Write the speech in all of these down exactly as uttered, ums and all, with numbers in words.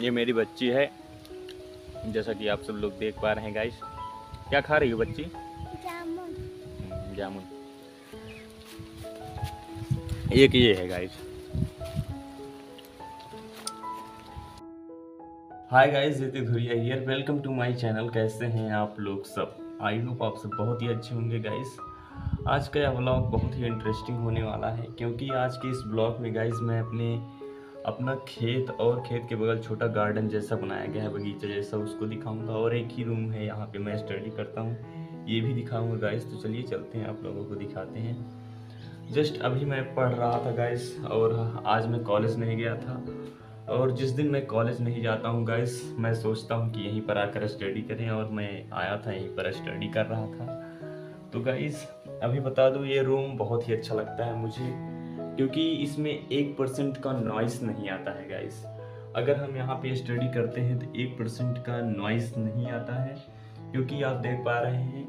ये मेरी बच्ची है, जैसा कि आप सब लोग देख पा रहे हैं गाइस। क्या खा रही हो बच्ची? जामुन। हम्म, जामुन। एक ये है guys. Hi guys, Hrithik Dhuria here, welcome to my channel. कैसे हैं आप लोग सब? आई होप आप सब बहुत ही अच्छे होंगे गाइस। आज का यह व्लॉग बहुत ही इंटरेस्टिंग होने वाला है, क्योंकि आज के इस ब्लॉग में गाइस मैं अपने अपना खेत और खेत के बगल छोटा गार्डन जैसा बनाया गया है, बगीचा जैसा, उसको दिखाऊंगा। और एक ही रूम है यहाँ पे मैं स्टडी करता हूँ, ये भी दिखाऊंगा गाइस। तो चलिए चलते हैं, आप लोगों को दिखाते हैं। जस्ट अभी मैं पढ़ रहा था गाइस, और आज मैं कॉलेज नहीं गया था। और जिस दिन मैं कॉलेज नहीं जाता हूँ गाइस, मैं सोचता हूँ कि यहीं पर आकर स्टडी करें, और मैं आया था, यहीं पर स्टडी कर रहा था। तो गाइस अभी बता दूँ, ये रूम बहुत ही अच्छा लगता है मुझे, क्योंकि इसमें एक परसेंट का नॉइस नहीं आता है गाइस। अगर हम यहाँ पे स्टडी करते हैं तो एक परसेंट का नॉइस नहीं आता है, क्योंकि आप देख पा रहे हैं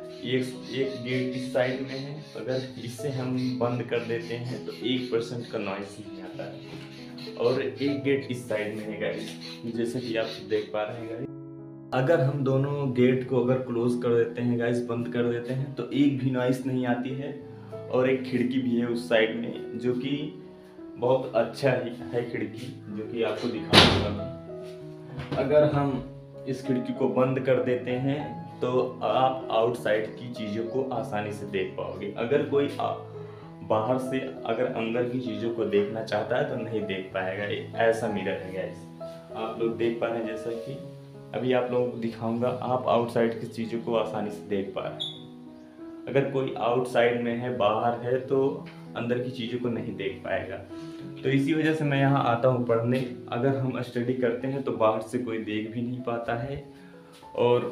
एक एक गेट इस साइड में है। अगर इससे हम बंद कर देते हैं तो एक परसेंट का नॉइस नहीं आता है, और एक गेट इस साइड में है गाइस, जैसे कि आप देख पा रहे हैं गाइस। अगर हम दोनों गेट को अगर क्लोज कर देते हैं गाइस, बंद कर देते हैं, तो एक भी नॉइस नहीं आती है। और एक खिड़की भी है उस साइड में, जो कि बहुत अच्छा ही है खिड़की, जो कि आपको दिखाऊंगा मैं। अगर हम इस खिड़की को बंद कर देते हैं तो आप आउटसाइड की चीज़ों को आसानी से देख पाओगे। अगर कोई बाहर से अगर अंदर की चीज़ों को देखना चाहता है तो नहीं देख पाएगा। ऐसा मिरर है गाइस, आप लोग देख पा रहे हैं। जैसा कि अभी आप लोगों को दिखाऊंगा, आप आउटसाइड की चीज़ों को आसानी से देख पा रहे हैं। अगर कोई आउटसाइड में है, बाहर है, तो अंदर की चीज़ों को नहीं देख पाएगा। तो इसी वजह से मैं यहाँ आता हूँ पढ़ने। अगर हम स्टडी करते हैं तो बाहर से कोई देख भी नहीं पाता है, और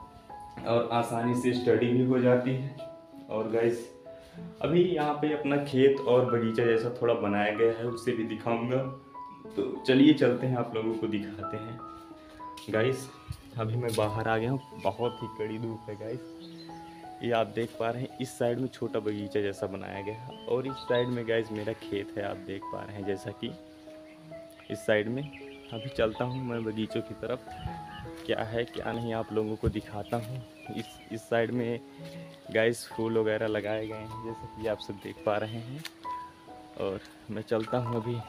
और आसानी से स्टडी भी हो जाती है। और गाइस अभी यहाँ पे अपना खेत और बगीचा जैसा थोड़ा बनाया गया है, उससे भी दिखाऊंगा। तो चलिए चलते हैं, आप लोगों को दिखाते हैं गाइस। अभी मैं बाहर आ गया हूँ, बहुत ही कड़ी धूप है गाइस। ये आप देख पा रहे हैं, इस साइड में छोटा बगीचा जैसा बनाया गया है, और इस साइड में गाइस मेरा खेत है, आप देख पा रहे हैं। जैसा कि इस साइड में अभी चलता हूँ मैं बगीचों की तरफ, क्या है क्या नहीं आप लोगों को दिखाता हूँ। इस इस साइड में गाइस फूल वगैरह लगाए गए हैं, जैसा कि आप सब देख पा रहे हैं। और मैं चलता हूँ अभी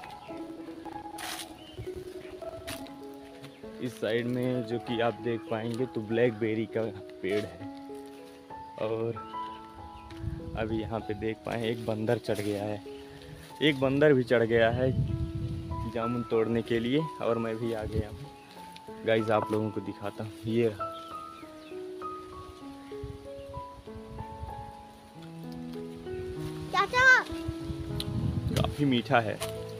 इस साइड में, जो कि आप देख पाएंगे तो ब्लैकबेरी का पेड़ है। और अभी यहाँ पे देख पाए एक बंदर चढ़ गया है, एक बंदर भी चढ़ गया है जामुन तोड़ने के लिए, और मैं भी आ गया हूँ गाइस। आप लोगों को दिखाता हूँ, ये रहा। चाचा, काफी मीठा है।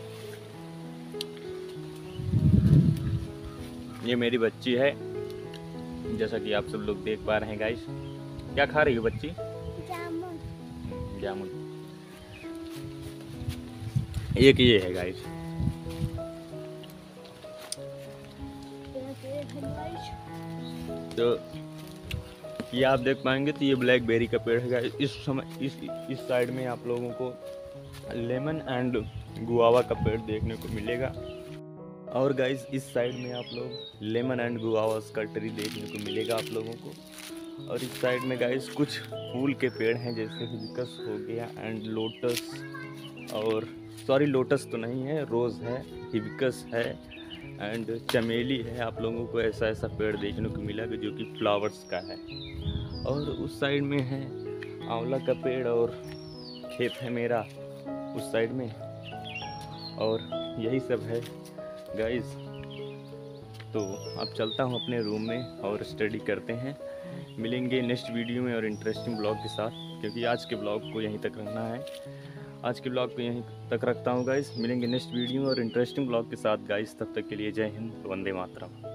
ये मेरी बच्ची है, जैसा कि आप सब लोग देख पा रहे हैं गाइस। क्या खा रही हो बच्ची? जामुन। जामुन। एक ये है गाइस। तो ये आप देख पाएंगे, तो ये ब्लैकबेरी का पेड़ है गाइस। इस समय इस इस साइड में आप लोगों को लेमन एंड गुआवा का पेड़ देखने को मिलेगा। और गाइस इस साइड में आप लोग लेमन एंड गुआवा का ट्री देखने को मिलेगा आप लोगों को। और इस साइड में गाइस कुछ फूल के पेड़ हैं, जैसे हिबिस्कस हो गया एंड लोटस, और सॉरी लोटस तो नहीं है, रोज़ है, हिबिस्कस है एंड चमेली है। आप लोगों को ऐसा ऐसा पेड़ देखने को मिलेगा जो कि फ्लावर्स का है। और उस साइड में है आंवला का पेड़, और खेत है मेरा उस साइड में। और यही सब है गाइस। तो अब चलता हूँ अपने रूम में और स्टडी करते हैं। मिलेंगे नेक्स्ट वीडियो में और इंटरेस्टिंग ब्लॉग के साथ, क्योंकि आज के ब्लॉग को यहीं तक रखना है। आज के ब्लॉग को यहीं तक रखता हूँ गाइस। मिलेंगे नेक्स्ट वीडियो और इंटरेस्टिंग ब्लॉग के साथ गाइस। तब तक के लिए जय हिंद, वंदे मातरम।